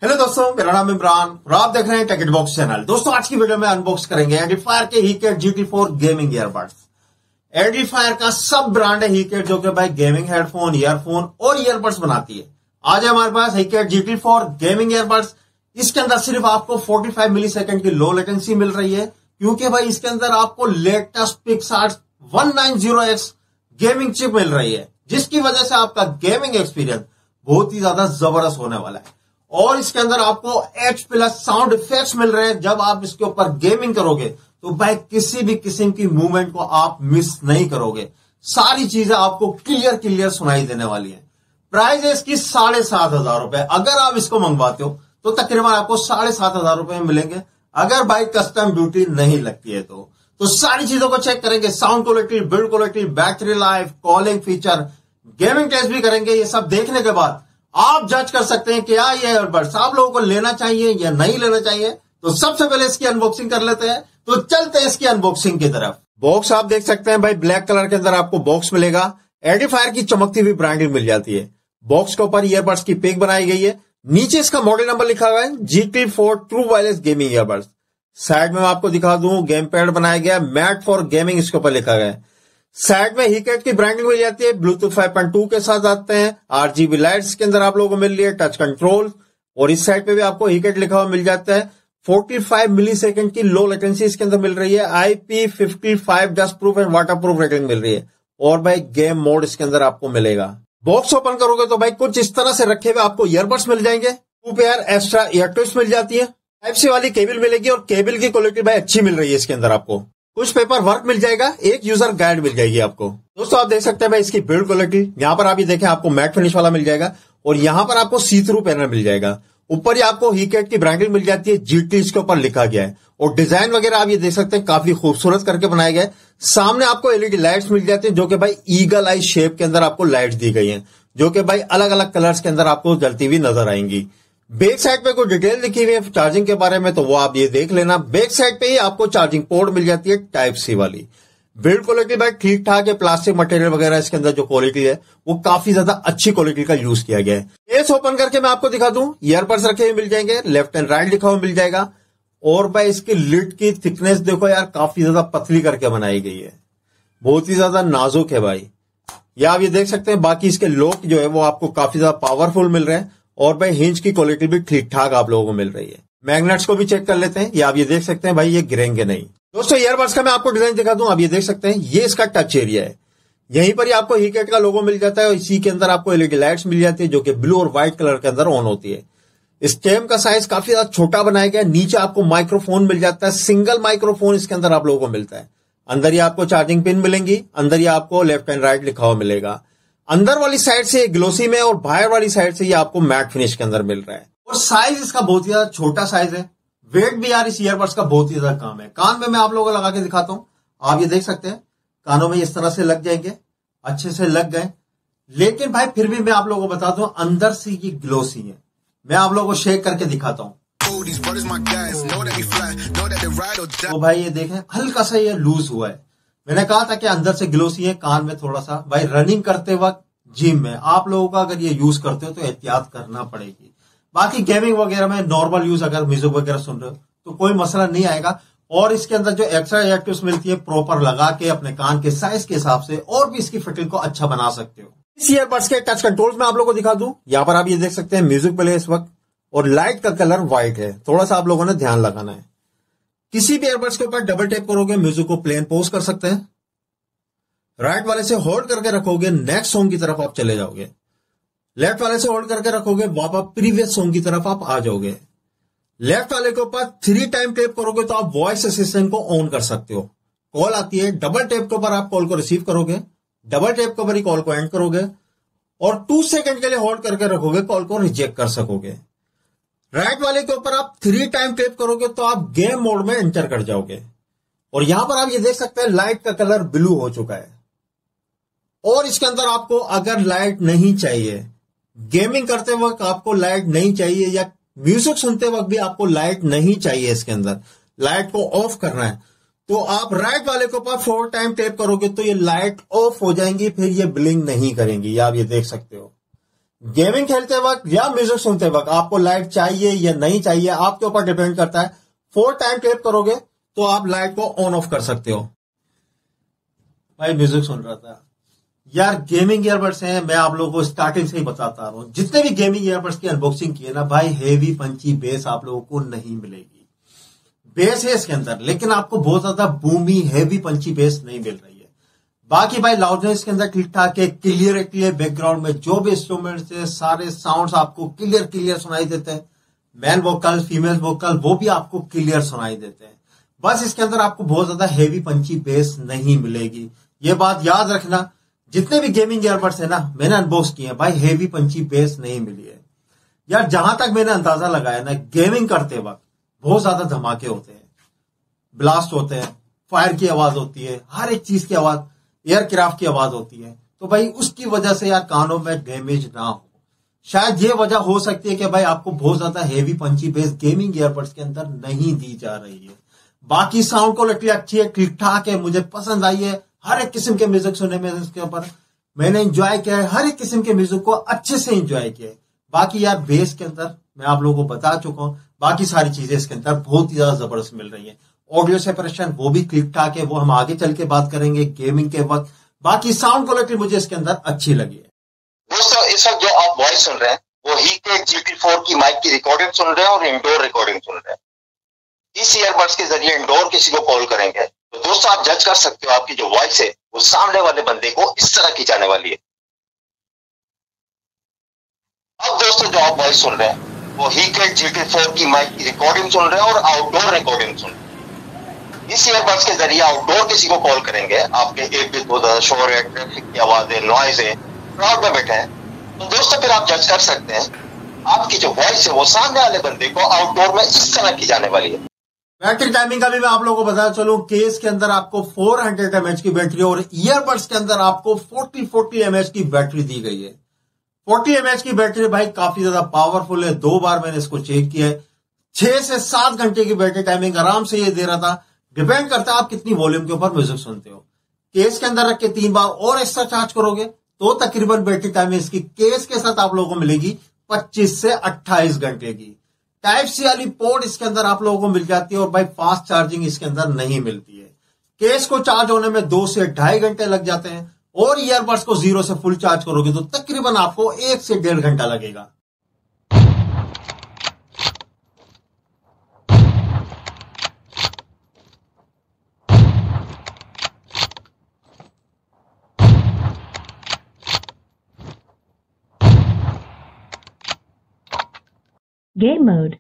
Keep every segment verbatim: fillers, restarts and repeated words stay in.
Hello दोस्तों, मेरा नाम इमरान और आप देख रहे हैं टेक बॉक्स चैनल। दोस्तों आज की वीडियो में अनबॉक्स करेंगे एडिफायर के Hecate G T four gaming earbuds. Edifier का सब ब्रांड है हीकेट, जो कि भाई गेमिंग हेडफोन, ईयरफोन और ईयरबड्स बनाती है। आज है हमारे पास Hecate G T four gaming earbuds. इसके अंदर सिर्फ आपको पैंतालीस मिली सेकेंड की लो लेटेंसी मिल रही है, क्योंकि भाई इसके अंदर आपको latest PixArt one nine zero X gaming chip मिल रही है, जिसकी वजह से आपका गेमिंग एक्सपीरियंस बहुत ही ज्यादा जबरदस्त होने वाला है। और इसके अंदर आपको एच प्लस साउंड इफेक्ट्स मिल रहे हैं। जब आप इसके ऊपर गेमिंग करोगे तो भाई किसी भी किस्म की मूवमेंट को आप मिस नहीं करोगे। सारी चीजें आपको क्लियर क्लियर सुनाई देने वाली है। प्राइस है इसकी साढ़े सात हजार रुपए। अगर आप इसको मंगवाते हो तो तकरीबन आपको साढ़े सात हजार रुपए में मिलेंगे, अगर भाई कस्टम ड्यूटी नहीं लगती है तो तो सारी चीजों को चेक करेंगे। Sound quality, build quality, battery life, calling feature, gaming test भी करेंगे। ये सब देखने के बाद आप जज कर सकते हैं कि क्या ये ईयरबड्स आप लोगों को लेना चाहिए या नहीं लेना चाहिए। तो सबसे पहले इसकी अनबॉक्सिंग कर लेते हैं। तो चलते हैं इसकी अनबॉक्सिंग की तरफ। बॉक्स आप देख सकते हैं भाई, ब्लैक कलर के अंदर आपको बॉक्स मिलेगा। एडिफायर की चमकती हुई ब्रांडिंग मिल जाती है। बॉक्स के ऊपर ईयरबड्स की पिक बनाई गई है। नीचे इसका मॉडल नंबर लिखा हुआ है G T four true wireless gaming earbuds. Side में मैं आपको दिखा दूं, गेम पैड बनाया गया, मैट फॉर गेमिंग इसके ऊपर लिखा गया है। साइड में हीकेट की ब्रांडिंग मिल जाती है। ब्लूटूथ फाइव पॉइंट टू के साथ आते हैं। आरजीबी लाइट्स के अंदर आप लोगों को मिल रही है, टच कंट्रोल। और इस साइड पे भी आपको हीकेट लिखा हुआ मिल जाता है। पैंतालीस मिली सेकेंड की लो लेटेंसी इसके अंदर मिल रही है। I P fifty five dust proof and water proof rating मिल रही है। और भाई गेम मोड इसके अंदर आपको मिलेगा। बॉक्स ओपन करोगे तो भाई कुछ इस तरह से रखे हुए आपको ईयरबड्स मिल जाएंगे। Two pair extra ear tips मिल जाती है। टाइप सी वाली केबल मिलेगी और केबल की क्वालिटी भाई अच्छी मिल रही है इसके अंदर आपको। कुछ पेपर वर्क मिल जाएगा, एक यूजर गाइड मिल जाएगी आपको। दोस्तों आप देख सकते हैं भाई इसकी बिल्ड क्वालिटी। यहां पर आप ये देखें, आपको मैट फिनिश वाला मिल जाएगा और यहां पर आपको सी थ्रू पैनल मिल जाएगा। ऊपर ही आपको हीकेट की ब्रांडिंग मिल जाती है, जीटी इसके ऊपर लिखा गया है। और डिजाइन वगैरह आप ये देख सकते हैं, काफी खूबसूरत करके बनाए गए। सामने आपको एलईडी लाइट्स मिल जाती है, जो कि भाई ईगल आई शेप के अंदर आपको लाइट्स दी गई है, जो कि भाई अलग अलग कलर्स के अंदर आपको जलती हुई नजर आएंगी। बैक साइड पे कोई डिटेल लिखी हुई है चार्जिंग के बारे में, तो वो आप ये देख लेना। बैक साइड पे ही आपको चार्जिंग पोर्ट मिल जाती है टाइप सी वाली। बिल्ड क्वालिटी भाई ठीक ठाक है। प्लास्टिक मटेरियल वगैरह इसके अंदर जो क्वालिटी है वो काफी ज्यादा अच्छी क्वालिटी का यूज किया गया है। केस ओपन करके मैं आपको दिखा दूं, ईयरबड्स रखे हुए मिल जाएंगे, लेफ्ट एंड राइट लिखा हुआ मिल जाएगा। और भाई इसकी लिड की थिकनेस देखो यार, काफी ज्यादा पतली करके बनाई गई है, बहुत ही ज्यादा नाजुक है भाई। या आप ये देख सकते हैं, बाकी इसके लॉक जो है वो आपको काफी ज्यादा पावरफुल मिल रहे हैं। और भाई हिंज की क्वालिटी भी ठीक ठाक आप लोगों को मिल रही है। मैग्नेट्स को भी चेक कर लेते हैं। ये आप ये देख सकते हैं भाई, ये गिरेंगे नहीं। दोस्तों ईयरबड्स का मैं आपको डिजाइन दिखा दूं, आप ये देख सकते हैं, ये इसका टच एरिया है। यहीं पर ही आपको हीकेट का लोगो मिल जाता है और इसी के अंदर आपको एलईडी लाइट्स मिल जाती है, जो कि ब्लू और व्हाइट कलर के अंदर ऑन होती है। स्टेम का साइज काफी ज्यादा छोटा बनाया गया है। नीचे आपको माइक्रोफोन मिल जाता है, सिंगल माइक्रोफोन इसके अंदर आप लोगों को मिलता है। अंदर ही आपको चार्जिंग पिन मिलेंगी। अंदर ही आपको लेफ्ट एंड राइट लिखा हुआ मिलेगा। अंदर वाली साइड से ग्लोसी में और बाहर वाली साइड से ये आपको मैट फिनिश के अंदर मिल रहा है। और साइज इसका बहुत ही ज्यादा छोटा साइज है। वेट भी यार इस ईयरबड्स का बहुत ही ज्यादा कम है। कान में मैं आप लोगों को लगा के दिखाता हूं, आप ये देख सकते हैं, कानों में इस तरह से लग जाएंगे, अच्छे से लग गए। लेकिन भाई फिर भी मैं आप लोगों को बता दूं, अंदर से ये ग्लोसी है। मैं आप लोगों को शेक करके दिखाता हूं। तो भाई ये देखें, हल्का सा ये लूज हुआ है। मैंने कहा था कि अंदर से ग्लोसी है, कान में थोड़ा सा। भाई रनिंग करते वक्त जिम में आप लोगों का अगर ये यूज करते हो तो एहतियात करना पड़ेगी। बाकी गेमिंग वगैरह में नॉर्मल यूज अगर म्यूजिक वगैरह सुन रहे हो तो कोई मसला नहीं आएगा। और इसके अंदर जो एक्स्ट्रा इलेक्टिव्स मिलती है, प्रॉपर लगा के अपने कान के साइज के हिसाब से और भी इसकी फिटिंग को अच्छा बना सकते हो। इस ईयरबड्स के टच कंट्रोल्स में आप लोगों को दिखा दूं, यहाँ पर आप ये देख सकते हैं म्यूजिक प्ले इस वक्त, और लाइट का कलर व्हाइट है। थोड़ा सा आप लोगों ने ध्यान लगाना है। किसी भी ईयरबड्स के ऊपर डबल टैप करोगे, म्यूजिक को प्लेन पॉज कर सकते हैं। राइट वाले से होल्ड करके रखोगे, नेक्स्ट सॉन्ग की तरफ आप चले जाओगे। लेफ्ट वाले से होल्ड करके रखोगे, वापस प्रीवियस सॉन्ग की तरफ आप आ जाओगे। लेफ्ट वाले के ऊपर थ्री टाइम टैप करोगे तो आप वॉइस असिस्टेंट को ऑन कर सकते हो। कॉल आती है, डबल टैप के ऊपर आप कॉल को रिसीव करोगे, डबल टैप के ऊपर ही कॉल को एंड करोगे और टू सेकंड के लिए होल्ड करके रखोगे, कॉल को रिजेक्ट कर सकोगे। राइट वाले के ऊपर आप थ्री टाइम टैप करोगे तो आप गेम मोड में एंटर कर जाओगे। और यहां पर आप ये देख सकते हैं, लाइट का कलर ब्लू हो चुका है। और इसके अंदर आपको अगर लाइट नहीं चाहिए, गेमिंग करते वक्त आपको लाइट नहीं चाहिए, या म्यूजिक सुनते वक्त भी आपको लाइट नहीं चाहिए, इसके अंदर लाइट को ऑफ करना है, तो आप राइट वाले के ऊपर फोर टाइम टैप करोगे तो ये लाइट ऑफ हो जाएंगी, फिर ये ब्लिंक नहीं करेंगी। आप ये देख सकते हो। गेमिंग खेलते वक्त या म्यूजिक सुनते वक्त आपको लाइट चाहिए या नहीं चाहिए, आपके ऊपर डिपेंड करता है। फोर टाइम टैप करोगे तो आप लाइट को ऑन ऑफ कर सकते हो। भाई म्यूजिक सुन रहा था यार, गेमिंग ईयरबड्स हैं, मैं आप लोगों को स्टार्टिंग से ही बताता रहा हूं, जितने भी गेमिंग ईयरबड्स की अनबॉक्सिंग की है ना भाई, हेवी पंची बेस आप लोगों को नहीं मिलेगी। बेस है इसके अंदर, लेकिन आपको बहुत ज्यादा बूमी हेवी पंची बेस नहीं मिल रही है। बाकी भाई लाउडनेस के अंदर ठीक ठाक है, क्लियर क्लियर बैकग्राउंड में जो भी इंस्ट्रूमेंट्स है सारे साउंड्स आपको क्लियर क्लियर सुनाई देते हैं। मैन वोकल, फीमेल वोकल, वो भी आपको क्लियर सुनाई देते हैं। बस इसके अंदर आपको बहुत ज्यादा हेवी पंची बेस नहीं मिलेगी, ये बात याद रखना। जितने भी गेमिंग ईयरबड्स है ना मैंने अनबॉक्स किए हैं भाई, हेवी पंची बेस नहीं मिली है यार। जहां तक मैंने अंदाजा लगाया ना, गेमिंग करते वक्त बहुत ज्यादा धमाके होते हैं, ब्लास्ट होते हैं, फायर की आवाज होती है, हर एक चीज की आवाज, एयरक्राफ्ट की आवाज होती है। तो भाई उसकी वजह से यार कानों में डैमेज ना हो, शायद ये वजह हो सकती है कि भाई आपको बहुत ज्यादा heavy punchy bass gaming earbuds के अंदर नहीं दी जा रही है। बाकी साउंड क्वालिटी अच्छी है, ठीक ठाक है, मुझे पसंद आई है। हर एक किस्म के म्यूजिक सुनने में इसके ऊपर मैंने एंजॉय किया है, हर एक किस्म के म्यूजिक को अच्छे से एंजॉय किया है। बाकी यार बेस के अंदर मैं आप लोगों को बता चुका हूं, बाकी सारी चीजें इसके अंदर बहुत ही ज्यादा जबरदस्त मिल रही है। ऑडियो सेपरेशन वो भी ठीक ठाक है, वो हम आगे चल के बात करेंगे गेमिंग के वक्त। बाकी साउंड क्वालिटी मुझे इसके अंदर अच्छी लगी है। दोस्तों इस वक्त जो आप वॉइस सुन रहे हैं वो हीटेक जी टी फोर की माइक की रिकॉर्डिंग सुन रहे हैं और इंडोर रिकॉर्डिंग सुन रहे हैं। इस ईयरबड्स के जरिए इंडोर किसी को कॉल करेंगे तो दोस्तों आप जज कर सकते हो आपकी जो वॉइस है वो सामने वाले बंदे को इस तरह की जाने वाली है। अब दोस्तों जो आप वॉइस सुन रहे हैं वो हीटेक जी टी फोर की माइक की रिकॉर्डिंग सुन रहे हैं और आउटडोर रिकॉर्डिंग सुन रहे हैं। इस ईयरबड्स के जरिए आउटडोर किसी को कॉल करेंगे, आपके एक भी बहुत ज्यादा शोर है, ट्रैफिक की आवाज है, नॉइज है, क्राउड में बैठे हैं, तो दोस्तों फिर आप जज कर सकते हैं आपकी जो वॉइस है वो सामने वाले बंदे को आउटडोर में इस तरह की जाने वाली है। बैटरी टाइमिंग का भी मैं आप लोगों को बता चलूं, केस के अंदर आपको चार सौ एमएच की बैटरी और ईयरबड्स के अंदर आपको चालीस चालीस एमएच की बैटरी दी गई है। चालीस एमएच की बैटरी भाई काफी ज्यादा पावरफुल है, दो बार मैंने इसको चेक किया है। छह से सात घंटे की बैटरी टाइमिंग आराम से ये दे रहा था। डिपेंड करता है आप कितनी वॉल्यूम के ऊपर म्यूजिक सुनते हो। केस के अंदर रख के तीन बार और एक्स्ट्रा चार्ज करोगे तो तकरीबन बैटरी टाइमिंग इसकी केस के साथ आप लोगों को मिलेगी पच्चीस से अट्ठाईस घंटे की। टाइप सी वाली पोर्ट इसके अंदर आप लोगों को मिल जाती है और भाई फास्ट चार्जिंग इसके अंदर नहीं मिलती है। केस को चार्ज होने में दो से ढाई घंटे लग जाते हैं और ईयरबड्स को जीरो से फुल चार्ज करोगे तो तकरीबन आपको एक से डेढ़ घंटा लगेगा। Game mode.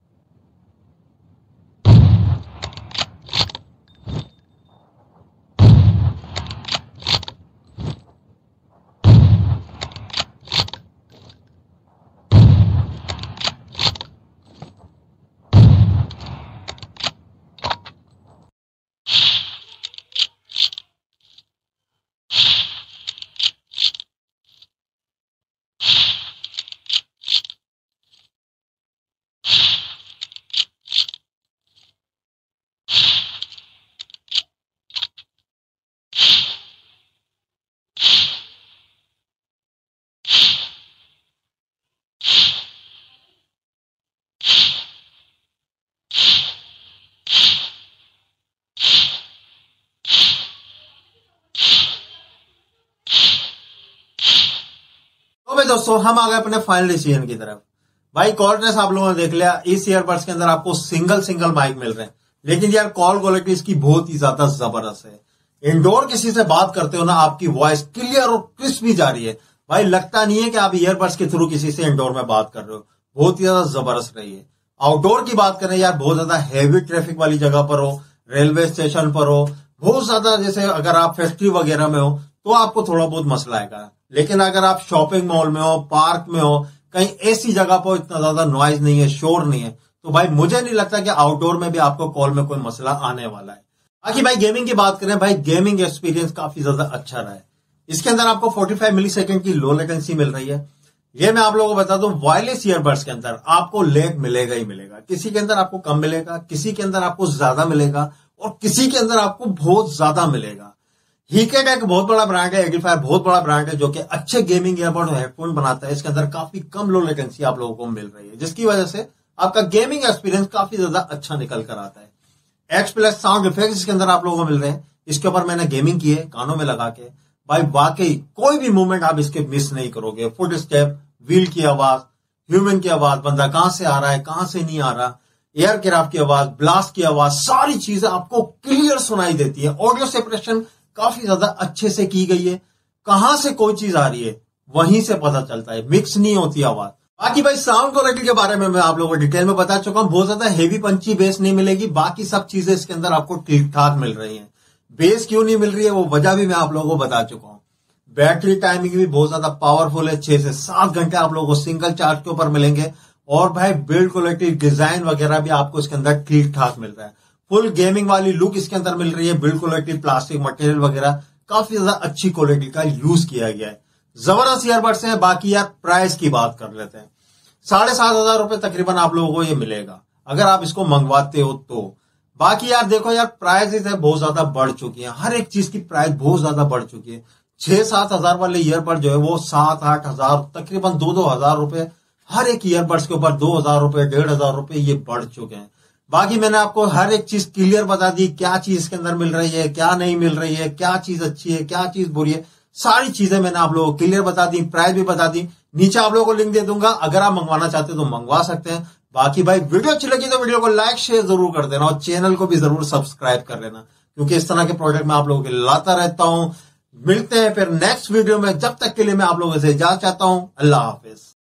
दोस्तों हम आ गए अपने फाइनल डिसीजन की तरफ। भाई कॉलनेस आप लोगों ने देख लिया, इस ईयरबड्स के अंदर आपको सिंगल सिंगल माइक मिल रहे हैं, लेकिन यार कॉल क्वालिटी इसकी बहुत ही ज्यादा जबरदस्त है। इंडोर किसी से बात करते हो ना, आपकी वॉइस क्लियर और क्रिस्प भी जा रही है। भाई लगता नहीं है कि आप ईयरबड्स के थ्रू किसी से इंडोर में बात कर रहे हो, बहुत ही ज्यादा जबरदस्त रही है। आउटडोर की बात करें यार, बहुत ज्यादा हैवी ट्रैफिक वाली जगह पर हो, रेलवे स्टेशन पर हो, बहुत ज्यादा जैसे अगर आप फैक्ट्री वगैरह में हो तो आपको थोड़ा बहुत मसला आएगा। लेकिन अगर आप शॉपिंग मॉल में हो, पार्क में हो, कहीं ऐसी जगह पर इतना ज्यादा नॉइज नहीं है, शोर नहीं है, तो भाई मुझे नहीं लगता कि आउटडोर में भी आपको कॉल में कोई मसला आने वाला है। बाकी भाई गेमिंग की बात करें, भाई गेमिंग एक्सपीरियंस काफी ज्यादा अच्छा रहा है। इसके अंदर आपको पैंतालीस मिली सेकेंड की लो लेटेंसी मिल रही है। ये मैं आप लोगों को बता दूं, वायरलेस ईयरबड्स के अंदर आपको लैग मिलेगा ही मिलेगा। किसी के अंदर आपको कम मिलेगा, किसी के अंदर आपको ज्यादा मिलेगा और किसी के अंदर आपको बहुत ज्यादा मिलेगा। हीकेट एक बहुत बड़ा ब्रांड है, एडिफायर बहुत बड़ा ब्रांड है जो कि अच्छे गेमिंग ईयरबड और हेडफोन बनाता है। इसके अंदर काफी कम लो लेटेंसी आप लोगों को मिल रही है, जिसकी वजह से आपका गेमिंग एक्सपीरियंस काफी ज्यादा अच्छा निकल कर आता है। एक्स प्लस साउंड इफेक्ट इसके अंदर आप लोगों को मिल रहे हैं। इसके ऊपर मैंने गेमिंग की है कानों में लगा के, भाई वाकई कोई भी मूवमेंट आप इसके मिस नहीं करोगे। फुट स्टेप, व्हील की आवाज, ह्यूमन की आवाज, बंदा कहां से आ रहा है कहां से नहीं आ रहा, एयर क्राफ्ट की आवाज, ब्लास्ट की आवाज, सारी चीजें आपको क्लियर सुनाई देती है। ऑडियो सेपरेशन काफी ज्यादा अच्छे से की गई है, कहां से कोई चीज आ रही है वहीं से पता चलता है, मिक्स नहीं होती आवाज। बाकी भाई साउंड क्वालिटी के बारे में मैं आप लोगों को डिटेल में बता चुका हूं, बहुत ज्यादा हेवी पंची बेस नहीं मिलेगी, बाकी सब चीजें इसके अंदर आपको ठीक ठाक मिल रही है। बेस क्यों नहीं मिल रही है वो वजह भी मैं आप लोगों को बता चुका हूं। बैटरी टाइमिंग भी बहुत ज्यादा पावरफुल है, छह से सात घंटे आप लोगों को सिंगल चार्ज के ऊपर मिलेंगे। और भाई बिल्ड क्वालिटी, डिजाइन वगैरह भी आपको इसके अंदर ठीक ठाक मिल रहा है। फुल गेमिंग वाली लुक इसके अंदर मिल रही है। बिल्ड क्वालिटी, प्लास्टिक मटेरियल वगैरह काफी ज्यादा अच्छी क्वालिटी का यूज किया गया है। जबरदस्त ईयरबड्स हैं। बाकी यार प्राइस की बात कर लेते हैं। साढ़े सात हजार रुपए तकरीबन आप लोगों को ये मिलेगा अगर आप इसको मंगवाते हो तो। बाकी यार देखो यार प्राइस है बहुत ज्यादा बढ़ चुकी है, हर एक चीज की प्राइस बहुत ज्यादा बढ़ चुकी है। छह सात हजार वाले ईयरबड जो है वो सात आठ हजार तकरीबन दो दो हजार रुपए हर एक ईयरबड्स के ऊपर, दो हजार रुपए डेढ़ हजार रुपए ये बढ़ चुके हैं। बाकी मैंने आपको हर एक चीज क्लियर बता दी, क्या चीज इसके अंदर मिल रही है क्या नहीं मिल रही है, क्या चीज अच्छी है क्या चीज बुरी है, सारी चीजें मैंने आप लोगों को क्लियर बता दी, प्राइस भी बता दी। नीचे आप लोगों को लिंक दे दूंगा, अगर आप मंगवाना चाहते हो तो मंगवा सकते हैं। बाकी भाई वीडियो अच्छी लगी तो वीडियो को लाइक शेयर जरूर कर देना और चैनल को भी जरूर सब्सक्राइब कर लेना, क्योंकि इस तरह के प्रोडक्ट मैं आप लोगों के लिए लाता रहता हूं। मिलते हैं फिर नेक्स्ट वीडियो में, जब तक के लिए मैं आप लोगों से इजाजत चाहता हूं। अल्लाह हाफिज।